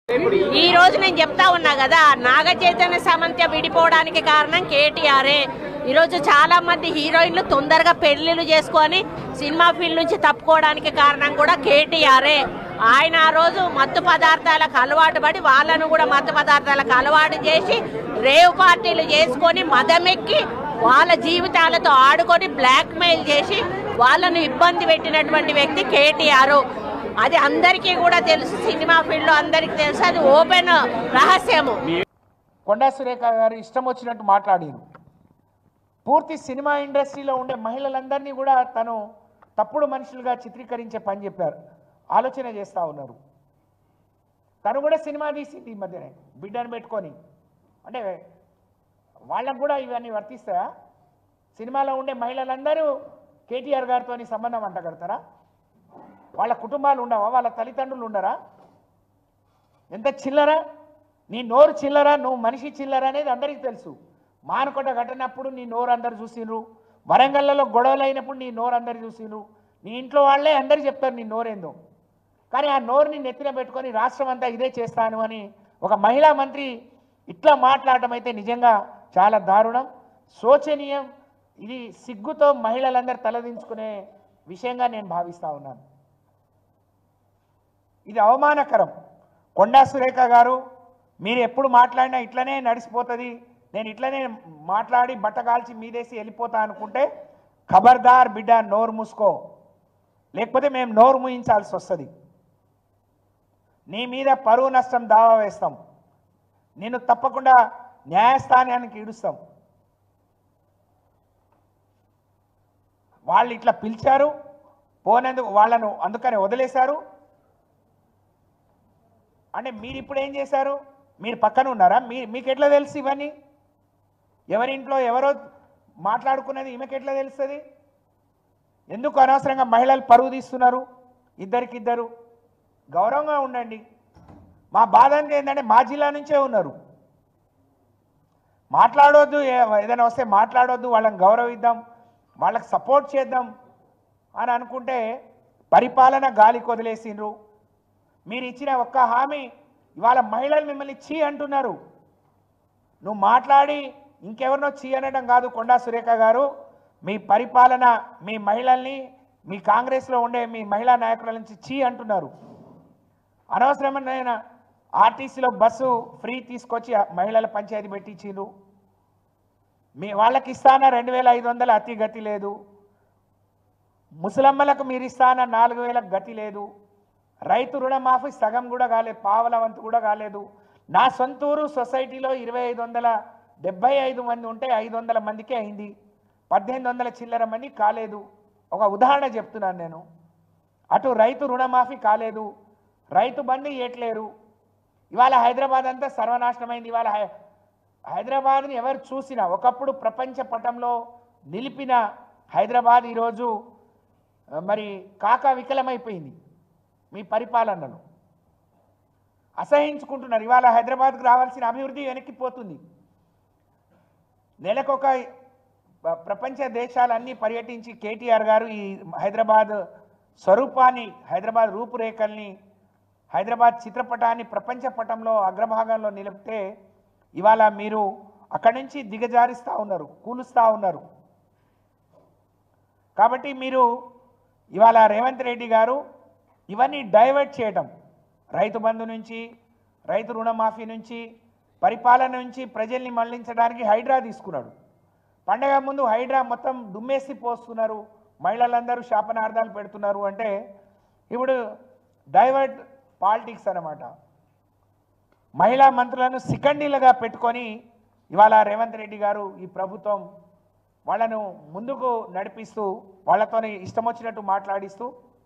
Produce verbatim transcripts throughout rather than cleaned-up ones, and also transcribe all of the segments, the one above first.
ఈ రోజు నేను చెప్తా ఉన్నా కదా, నాగ చైతన్య సమంత విడిపోవడానికి కారణం కేటీఆరే. ఈరోజు చాలా మంది హీరోయిన్లు తొందరగా పెళ్లిళ్ళు చేసుకొని సినిమా ఫీల్డ్ నుంచి తప్పుకోవడానికి కారణం కూడా కేటీఆరే. ఆయన ఆ రోజు మత్తు పదార్థాలకు అలవాటు పడి వాళ్ళను కూడా మత్తు పదార్థాలకు అలవాటు చేసి రేవ్ పార్టీలు చేసుకొని మదమెక్కి వాళ్ళ జీవితాలతో ఆడుకొని బ్లాక్ మెయిల్ చేసి వాళ్ళను ఇబ్బంది పెట్టినటువంటి వ్యక్తి కేటీఆర్. అది అందరికీ కూడా తెలుసు, సినిమా ఫీల్డ్ లో అందరికీ తెలుసు, అది ఓపెన్ రహస్యము. కొండా సురేఖ గారు ఇష్టం వచ్చినట్టు మాట్లాడారు. పూర్తి సినిమా ఇండస్ట్రీలో ఉండే మహిళలందరినీ కూడా తను తప్పుడు మనుషులుగా చిత్రీకరించే పని చెప్పారు, ఆలోచన చేస్తూ ఉన్నారు. తను కూడా సినిమా తీసింది ఈ మధ్యనే బిడ్డను పెట్టుకొని. అంటే వాళ్ళకు కూడా ఇవన్నీ వర్తిస్తాయా? సినిమాలో ఉండే మహిళలందరూ కేటీఆర్ గారితో సంబంధం అంటగడతారా? వాళ్ళ కుటుంబాలు ఉండవా? వాళ్ళ తల్లిదండ్రులు ఉండరా? ఎంత చిల్లరా, నీ నోరు చిల్లరా, నువ్వు మనిషి చిల్లరా అనేది అందరికీ తెలుసు. మానకొండ ఘటనప్పుడు నీ నోరు అందరు చూసిండ్రు, వరంగల్లో గొడవలు అయినప్పుడు నీ నోరు అందరు చూసిండ్రు, నీ ఇంట్లో వాళ్ళే అందరు చెప్తారు నీ నోరేందో. కానీ ఆ నోరుని నెత్తిన పెట్టుకొని రాష్ట్రం అంతా ఇదే చేస్తాను అని ఒక మహిళా మంత్రి ఇట్లా మాట్లాడటం అయితే నిజంగా చాలా దారుణం, శోచనీయం. ఇది సిగ్గుతో మహిళలందరూ తలదించుకునే విషయంగా నేను భావిస్తూ ఉన్నాను. ఇది అవమానకరం. కొండా సురేఖ గారు, మీరు ఎప్పుడు మాట్లాడినా ఇట్లనే నడిచిపోతుంది, నేను ఇట్లనే మాట్లాడి బట్టగాల్చి మీదేసి వెళ్ళిపోతా అనుకుంటే ఖబర్దార్ బిడ్డ, నోరు మూసుకో, లేకపోతే మేము నోరు మూయించాల్సి వస్తుంది. నీ మీద పరువు నష్టం దావా వేస్తాం, నిన్ను తప్పకుండా న్యాయస్థానానికి ఈడుస్తాం. వాళ్ళు ఇట్లా పిలిచారు, పోనేందుకు వాళ్ళను అందుకని వదిలేశారు. అంటే మీరు ఇప్పుడు ఏం చేశారు? మీరు పక్కన ఉన్నారా? మీ మీకు ఎట్లా తెలుసు ఇవన్నీ? ఎవరింట్లో ఎవరో మాట్లాడుకున్నది ఈమెకి ఎట్లా తెలుస్తుంది? ఎందుకు అనవసరంగా మహిళలు పరువు తీస్తున్నారు? ఇద్దరికిద్దరు గౌరవంగా ఉండండి. మా బాధ అంటే ఏంటంటే మా జిల్లా నుంచే ఉన్నారు, మాట్లాడొద్దు, ఏదైనా వస్తే మాట్లాడొద్దు, వాళ్ళని గౌరవిద్దాం, వాళ్ళకి సపోర్ట్ చేద్దాం అని అనుకుంటే పరిపాలన గాలికి వదిలేసిండ్రు. మీరు ఇచ్చిన ఒక్క హామీ ఇవాళ మహిళలు మిమ్మల్ని చీ అంటున్నారు. నువ్వు మాట్లాడి ఇంకెవరినో చీ అనడం కాదు కొండా సురేఖ గారు, మీ పరిపాలన మీ మహిళల్ని, మీ కాంగ్రెస్లో ఉండే మీ మహిళా నాయకుల నుంచి చీ అంటున్నారు. అనవసరమైన ఆర్టీసీలో బస్సు ఫ్రీ తీసుకొచ్చి మహిళల పంచాయతీ పెట్టించిండ్రు. మీ వాళ్ళకి ఇస్తాన రెండు వేల ఐదు వందల అతి గతి లేదు, ముసలమ్మలకు మీరు ఇస్తాన నాలుగు వేలకు గతి లేదు, రైతు రుణమాఫీ సగం కూడా కాలేదు, పావల వంతు కూడా కాలేదు. నా సొంతూరు సొసైటీలో ఇరవై ఐదు వందల డెబ్బై ఐదు మంది ఉంటే ఐదు వందల మందికే అయింది, పద్దెనిమిది వందల చిల్లర మంది కాలేదు. ఒక ఉదాహరణ చెప్తున్నాను నేను. అటు రైతు రుణమాఫీ కాలేదు, రైతు బంధు ఇవ్వట్లేరు. ఇవాళ హైదరాబాద్ అంతా సర్వనాశనమైంది. ఇవాళ హైదరాబాద్ని ఎవరు చూసినా, ఒకప్పుడు ప్రపంచ పటంలో నిలిపిన హైదరాబాద్ ఈరోజు మరి కాకా వికలమైపోయింది. మీ పరిపాలనలో అసహించుకుంటున్నారు. ఇవాళ హైదరాబాద్కు రావాల్సిన అభివృద్ధి వెనక్కిపోతుంది. నెలకొక ప్రపంచ దేశాలన్నీ పర్యటించి కేటీఆర్ గారు ఈ హైదరాబాద్ స్వరూపాన్ని, హైదరాబాద్ రూపురేఖల్ని, హైదరాబాద్ చిత్రపటాన్ని ప్రపంచ పటంలో అగ్రభాగంలో నిలిపితే ఇవాళ మీరు అక్కడి నుంచి దిగజారిస్తూ ఉన్నారు, కూలుస్తూ ఉన్నారు. కాబట్టి మీరు ఇవాళ రేవంత్ రెడ్డి గారు ఇవన్నీ డైవర్ట్ చేయడం, రైతు బంధు నుంచి, రైతు రుణమాఫీ నుంచి, పరిపాలన నుంచి ప్రజల్ని మళ్లించడానికి హైడ్రా తీసుకున్నాడు. పండగ ముందు హైడ్రా మొత్తం దుమ్మేసి పోస్తున్నారు, మహిళలందరూ శాపనార్థాలు పెడుతున్నారు. అంటే ఇప్పుడు డైవర్ట్ పాలిటిక్స్ అన్నమాట. మహిళా మంత్రులను సికండీలుగా పెట్టుకొని ఇవాళ రేవంత్ రెడ్డి గారు, ఈ ప్రభుత్వం వాళ్ళను ముందుకు నడిపిస్తూ వాళ్ళతో ఇష్టం వచ్చినట్టు మాట్లాడిస్తూ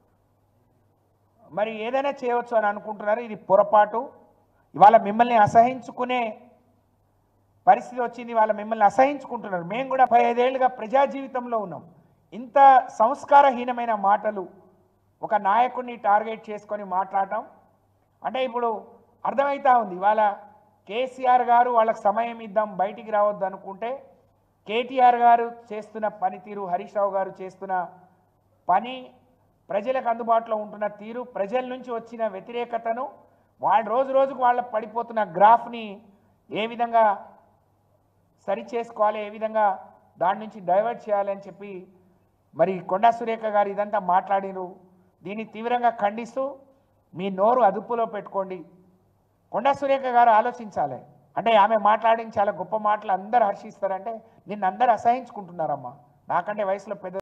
మరి ఏదైనా చేయవచ్చు అని అనుకుంటున్నారు. ఇది పొరపాటు. ఇవాళ మిమ్మల్ని అసహించుకునే పరిస్థితి వచ్చింది. వాళ్ళ మిమ్మల్ని అసహించుకుంటున్నారు. మేము కూడా పై ఐదేళ్లుగా ప్రజా జీవితంలో ఉన్నాం. ఇంత సంస్కారహీనమైన మాటలు ఒక నాయకుడిని టార్గెట్ చేసుకొని మాట్లాడటం అంటే ఇప్పుడు అర్థమవుతా ఉంది. ఇవాళ కేసీఆర్ గారు వాళ్ళకి సమయం ఇద్దాం, బయటికి రావద్దు అనుకుంటే కేటీఆర్ గారు చేస్తున్న పనితీరు, హరీష్ రావు గారు చేస్తున్న పని, ప్రజలకు అందుబాటులో ఉంటున్న తీరు, ప్రజల నుంచి వచ్చిన వ్యతిరేకతను వాళ్ళు రోజు రోజుకు వాళ్ళ పడిపోతున్న గ్రాఫ్ని ఏ విధంగా సరి చేసుకోవాలి, ఏ విధంగా దాని నుంచి డైవర్ట్ చేయాలి అని చెప్పి మరి కొండా సురేఖ గారు ఇదంతా మాట్లాడిరు. దీన్ని తీవ్రంగా ఖండిస్తూ మీ నోరు అదుపులో పెట్టుకోండి. కొండా సురేఖ గారు ఆలోచించాలి. అంటే ఆమె మాట్లాడిన చాలా గొప్ప మాటలు అందరూ హర్షిస్తారంటే నిన్ను అందరూ అసహించుకుంటున్నారమ్మా. నాకంటే వయసులో పెద్ద